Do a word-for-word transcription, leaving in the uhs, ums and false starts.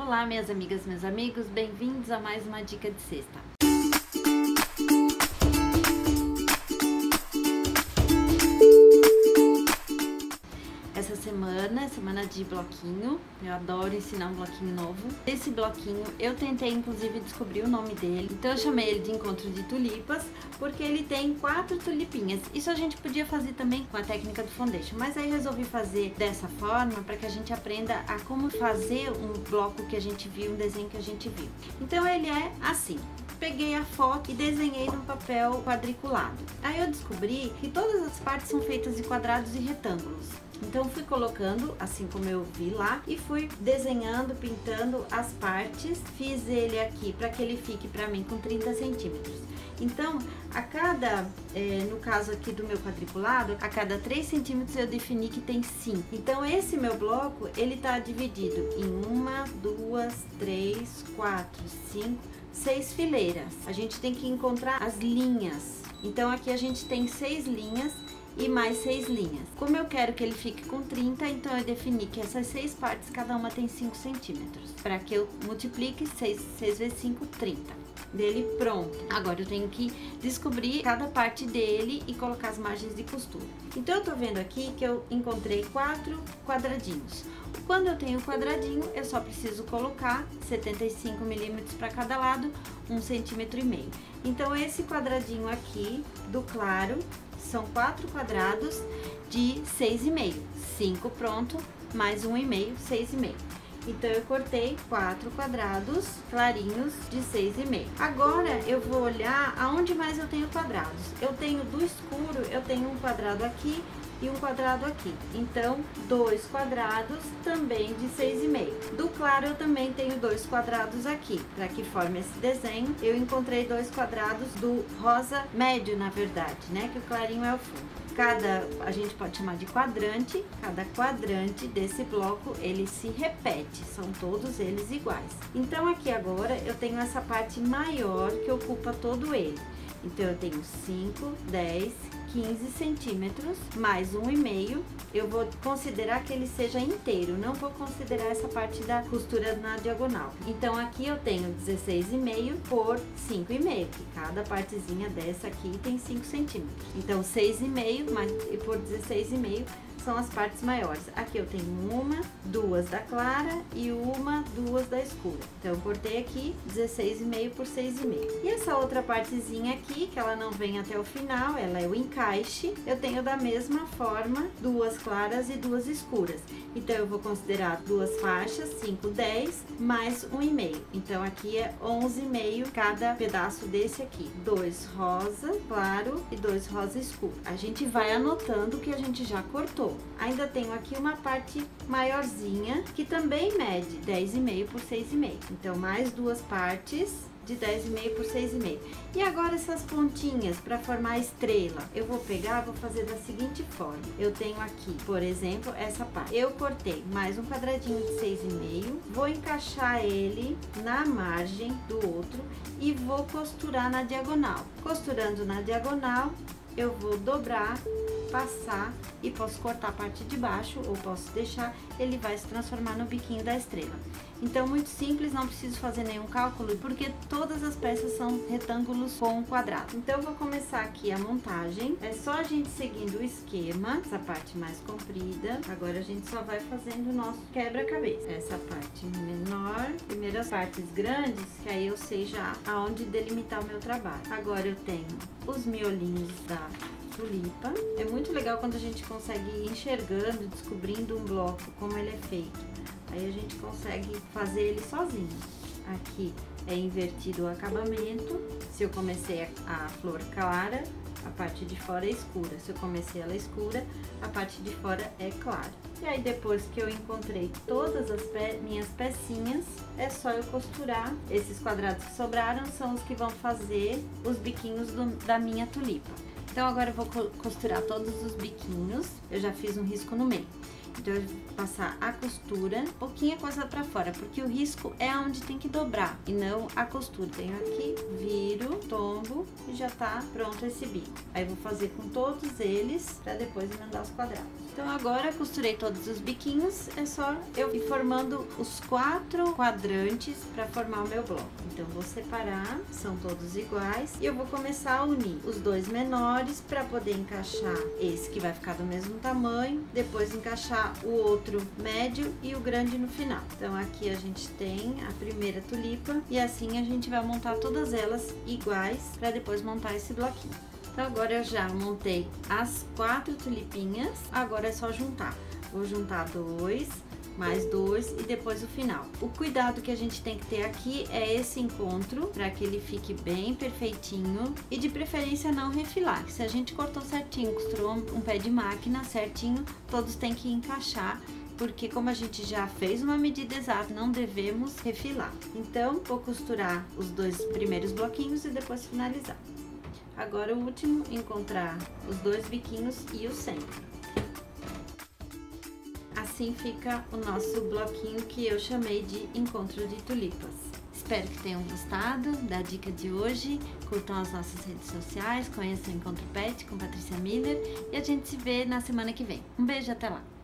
Olá, minhas amigas, meus amigos, bem-vindos a mais uma dica de cesta. Essa semana é semana de bloquinho, eu adoro ensinar um bloquinho novo. Esse bloquinho eu tentei inclusive descobrir o nome dele, então eu chamei ele de Encontro de Tulipas, porque ele tem quatro tulipinhas. Isso a gente podia fazer também com a técnica do foundation, mas aí resolvi fazer dessa forma para que a gente aprenda a como fazer um bloco que a gente viu, um desenho que a gente viu. Então ele é assim. Peguei a foto e desenhei no papel quadriculado. Aí eu descobri que todas as partes são feitas de quadrados e retângulos. Então fui colocando, assim como eu vi lá, e fui desenhando, pintando as partes. Fiz ele aqui para que ele fique para mim com trinta centímetros. Então, a cada, é, no caso aqui do meu quadriculado, a cada três centímetros eu defini que tem cinco. Então, esse meu bloco, ele tá dividido em uma, duas, três, quatro, cinco, seis fileiras. A gente tem que encontrar as linhas. Então, aqui a gente tem seis linhas e mais seis linhas. Como eu quero que ele fique com trinta, então eu defini que essas seis partes, cada uma tem cinco centímetros. Para que eu multiplique seis vezes cinco, trinta. Dele pronto. Agora eu tenho que descobrir cada parte dele e colocar as margens de costura. Então eu tô vendo aqui que eu encontrei quatro quadradinhos. Quando eu tenho quadradinho, eu só preciso colocar setenta e cinco milímetros para cada lado, um centímetro e meio. Então esse quadradinho aqui do claro são quatro quadrados de seis e meio. cinco pronto, mais um e meio, seis e meio. Então, eu cortei quatro quadrados clarinhos de seis e meio. Agora, eu vou olhar aonde mais eu tenho quadrados. Eu tenho do escuro, eu tenho um quadrado aqui e um quadrado aqui. Então, dois quadrados também de seis e meio. Do claro, eu também tenho dois quadrados aqui. Para que forme esse desenho, eu encontrei dois quadrados do rosa médio, na verdade, né? Que o clarinho é o fundo. Cada, a gente pode chamar de quadrante, cada quadrante desse bloco, ele se repete, são todos eles iguais. Então, aqui agora, eu tenho essa parte maior que ocupa todo ele. Então, eu tenho cinco, dez, quinze centímetros, mais um e meio. Eu vou considerar que ele seja inteiro, não vou considerar essa parte da costura na diagonal. Então, aqui eu tenho dezesseis e meio por cinco e meio, que cada partezinha dessa aqui tem cinco centímetros. Então, seis e meio mais, por dezesseis e meio são as partes maiores. Aqui eu tenho uma, duas da clara e uma, duas da escura. Então, eu cortei aqui dezesseis e meio por seis e meio. E essa outra partezinha aqui, que ela não vem até o final, ela é o encaixe, eu tenho da mesma forma duas claras e duas escuras. Então, eu vou considerar duas faixas, cinco, dez, mais um e meio. Então, aqui é onze e meio cada pedaço desse aqui. Dois rosa claro e dois rosa escuro. A gente vai anotando o que a gente já cortou. Ainda tenho aqui uma parte maiorzinha, que também mede dez e meio por seis e meio. Então, mais duas partes de dez e meio por seis e meio. E agora essas pontinhas para formar a estrela, eu vou pegar, vou fazer da seguinte forma. Eu tenho aqui, por exemplo, essa parte. Eu cortei mais um quadradinho de seis e meio, vou encaixar ele na margem do outro e vou costurar na diagonal. Costurando na diagonal, eu vou dobrar, passar e posso cortar a parte de baixo ou posso deixar, ele vai se transformar no biquinho da estrela. Então, muito simples, não preciso fazer nenhum cálculo, porque todas as peças são retângulos com quadrado. Então, eu vou começar aqui a montagem. É só a gente seguindo o esquema, essa parte mais comprida. Agora, a gente só vai fazendo o nosso quebra-cabeça. Essa parte menor, primeiro as partes grandes, que aí eu sei já aonde delimitar o meu trabalho. Agora, eu tenho os miolinhos da tulipa. É muito legal quando a gente consegue ir enxergando, descobrindo um bloco, como ele é feito. Aí a gente consegue fazer ele sozinho. Aqui é invertido o acabamento. Se eu comecei a flor clara, a parte de fora é escura. Se eu comecei ela escura, a parte de fora é clara. E aí, depois que eu encontrei todas as pe minhas pecinhas, é só eu costurar. Esses quadrados que sobraram são os que vão fazer os biquinhos do, da minha tulipa. Então, agora eu vou costurar todos os biquinhos. Eu já fiz um risco no meio. Então, eu vou passar a costura, pouquinha coisa pra fora, porque o risco é onde tem que dobrar e não a costura. Tenho aqui, viro, tombo e já tá pronto esse bico. Aí, vou fazer com todos eles pra depois emendar os quadrados. Então, agora costurei todos os biquinhos, é só eu ir formando os quatro quadrantes pra formar o meu bloco. Então, vou separar, são todos iguais, e eu vou começar a unir os dois menores pra poder encaixar esse que vai ficar do mesmo tamanho, depois encaixar o outro médio e o grande no final. Então, aqui a gente tem a primeira tulipa e assim a gente vai montar todas elas iguais pra depois montar esse bloquinho. Então, agora eu já montei as quatro tulipinhas, agora é só juntar. Vou juntar dois, mais dois e depois o final. O cuidado que a gente tem que ter aqui é esse encontro, para que ele fique bem perfeitinho e de preferência não refilar. Se a gente cortou certinho, costurou um pé de máquina certinho, todos têm que encaixar, porque como a gente já fez uma medida exata, não devemos refilar. Então, vou costurar os dois primeiros bloquinhos e depois finalizar. Agora o último, encontrar os dois biquinhos e o centro. Assim fica o nosso bloquinho que eu chamei de encontro de tulipas. Espero que tenham gostado da dica de hoje. Curtam as nossas redes sociais, conheçam o Encontro Pet com Patrícia Miller e a gente se vê na semana que vem. Um beijo, até lá!